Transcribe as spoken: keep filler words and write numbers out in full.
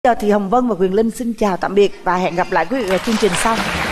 Giờ thì Hồng Vân và Quyền Linh xin chào tạm biệt và hẹn gặp lại quý vị ở chương trình sau.